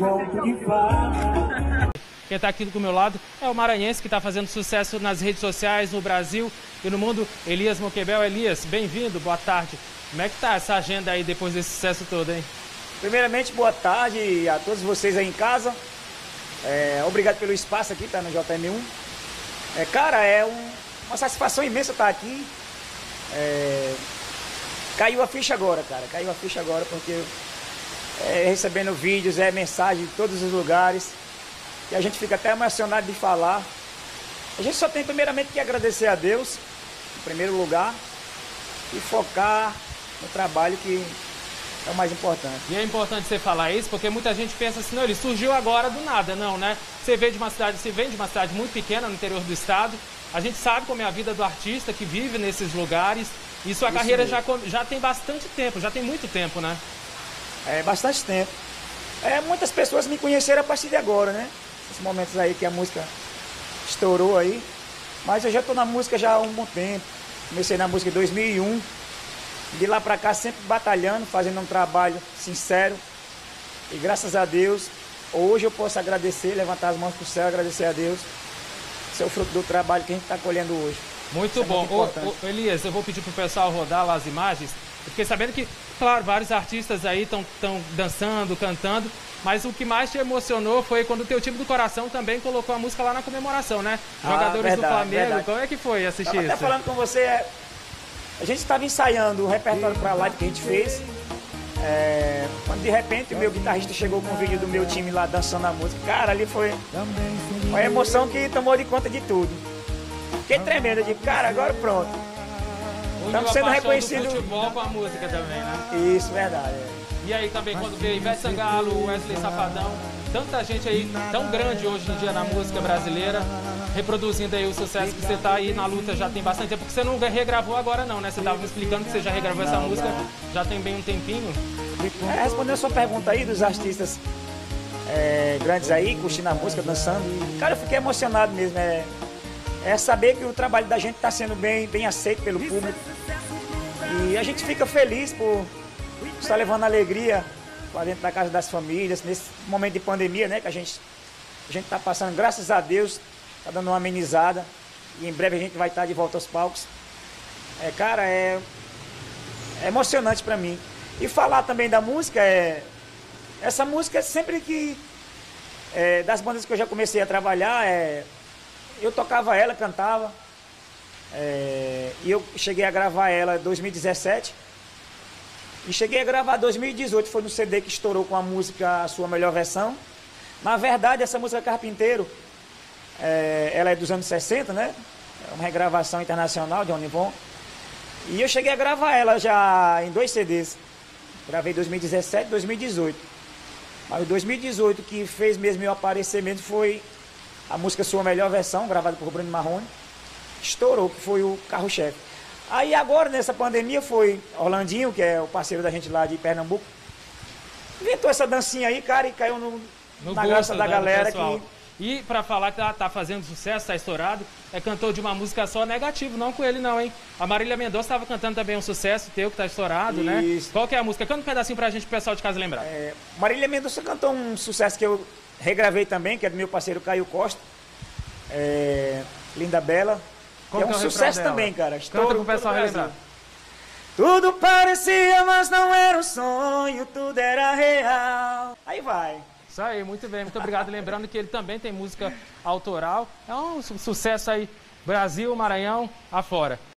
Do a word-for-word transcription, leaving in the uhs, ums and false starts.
conto de fada. Quem está aqui do meu lado é o maranhense que está fazendo sucesso nas redes sociais, no Brasil e no mundo, Elias Moquebel. Elias, bem-vindo, boa tarde. Como é que tá essa agenda aí depois desse sucesso todo, hein? Primeiramente, boa tarde a todos vocês aí em casa. É, obrigado pelo espaço aqui, tá no J M um. É, cara, é um, uma satisfação imensa estar aqui. É, caiu a ficha agora, cara. Caiu a ficha agora porque é, recebendo vídeos, é mensagem de todos os lugares. E a gente fica até emocionado de falar. A gente só tem primeiramente que agradecer a Deus, em primeiro lugar, e focar no trabalho que é o mais importante. E é importante você falar isso, porque muita gente pensa assim, não, ele surgiu agora do nada, não, né? Você veio de uma cidade, você vem de uma cidade muito pequena no interior do estado. A gente sabe como é a vida do artista que vive nesses lugares. E sua isso carreira já, já tem bastante tempo, já tem muito tempo, né? É, bastante tempo. É, muitas pessoas me conheceram a partir de agora, né? Esses momentos aí que a música estourou aí. Mas eu já estou na música já há um bom tempo. Comecei na música em dois mil e um. De lá para cá sempre batalhando, fazendo um trabalho sincero. E graças a Deus, hoje eu posso agradecer, levantar as mãos para o céu e agradecer a Deus. Esse é o fruto do trabalho que a gente está colhendo hoje. Muito Isso bom. É muito ô, ô, Elias, eu vou pedir para o pessoal rodar lá as imagens. Eu fiquei sabendo que, claro, vários artistas aí estão dançando, cantando. Mas o que mais te emocionou foi quando o teu time do coração também colocou a música lá na comemoração, né? Jogadores ah, verdade, do Flamengo. Verdade. Como é que foi assistir Tava isso? Até falando com você, é... a gente estava ensaiando o repertório para a live que a gente fez. É... Quando de repente o meu guitarrista chegou com um vídeo do meu time lá dançando a música. Cara, ali foi uma emoção que tomou de conta de tudo. Fiquei tremendo, eu digo, cara, agora pronto. Estamos sendo reconhecidos. Futebol com a música também, né? Isso, verdade. É. E aí também quando veio Ivete Sangalo, Wesley Safadão, tanta gente aí tão grande hoje em dia na música brasileira, reproduzindo aí o sucesso que você está aí na luta já tem bastante tempo, porque você não regravou agora não, né? Você estava me explicando que você já regravou essa não, música, não. já tem bem um tempinho. É, respondendo a sua pergunta aí dos artistas é, grandes aí, curtindo a música, dançando, cara, eu fiquei emocionado mesmo, é, é saber que o trabalho da gente está sendo bem, bem aceito pelo público e a gente fica feliz por está levando alegria para dentro da casa das famílias, nesse momento de pandemia, né, que a gente a gente está passando, graças a Deus, está dando uma amenizada e em breve a gente vai estar de volta aos palcos. É, cara, é, é emocionante para mim. E falar também da música, é, essa música sempre que, é, das bandas que eu já comecei a trabalhar, é, eu tocava ela, cantava, é, e eu cheguei a gravar ela em dois mil e dezessete, e cheguei a gravar em dois mil e dezoito, foi no C D que estourou com a música A Sua Melhor Versão. Na verdade, essa música Carpinteiro, é, ela é dos anos sessenta, né? É uma regravação internacional de Onivon. E eu cheguei a gravar ela já em dois C Ds. Gravei em dois mil e dezessete e dois mil e dezoito. Mas em dois mil e dezoito, que fez mesmo eu aparecer mesmo, foi a música Sua Melhor Versão, gravada por Bruno Marrone. Estourou, que foi o carro-chefe. Aí agora, nessa pandemia, foi Orlandinho, que é o parceiro da gente lá de Pernambuco, inventou essa dancinha aí, cara, e caiu no, no na graça da galera. Que... E pra falar que ela tá fazendo sucesso, tá estourado, é cantor de uma música só negativo, não com ele não, hein? A Marília Mendonça estava cantando também um sucesso teu, que tá estourado, Isso. né? Qual que é a música? Canta um pedacinho pra gente, pro pessoal de casa lembrar. É, Marília Mendonça cantou um sucesso que eu regravei também, que é do meu parceiro Caio Costa, é, Linda Bela. Como é um sucesso dela? Também, cara. Estou Canta pro pessoal relembrar. Tudo parecia, mas não era um sonho, tudo era real. Aí vai. Isso aí, muito bem, muito obrigado. Lembrando que ele também tem música autoral. É um sucesso aí, Brasil, Maranhão, afora.